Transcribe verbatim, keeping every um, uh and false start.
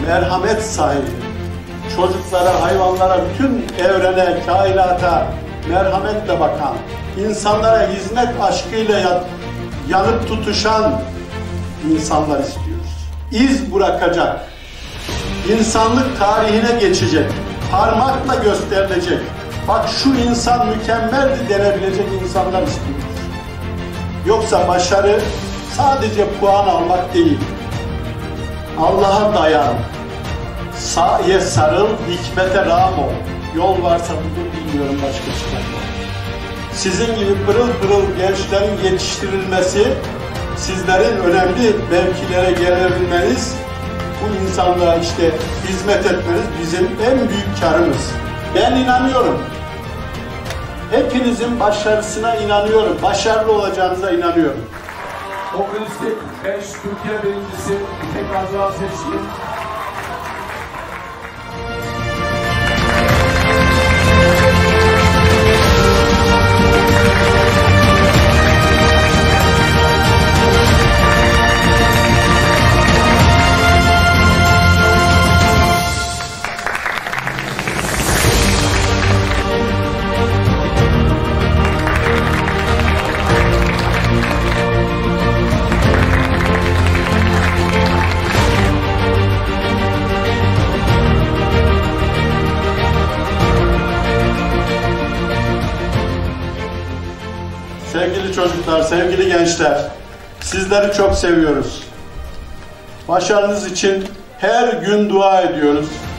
merhamet sahibi, çocuklara, hayvanlara, bütün evrene, kainata merhametle bakan, insanlara hizmet aşkıyla yanıp tutuşan insanlar istiyoruz. İz bırakacak, insanlık tarihine geçecek, parmakla gösterilecek, bak şu insan mükemmeldi denebilecek insanlar istiyoruz. Yoksa başarı sadece puan almak değil. Allah'a dayan, saye sarıl, hikmete rağm ol. Yol varsa budur, bilmiyorum başka çıkar. Sizin gibi pırıl pırıl gençlerin yetiştirilmesi, sizlerin önemli mevkilere gelebilmeniz, bu insanlığa işte hizmet etmeniz bizim en büyük karımız. Ben inanıyorum. Hepinizin başarısına inanıyorum. Başarılı olacağınıza inanıyorum. Okrilistik beş Türkiye birincisi İpek Azra seçti. Sevgili çocuklar, sevgili gençler, sizleri çok seviyoruz. Başarınız için her gün dua ediyoruz.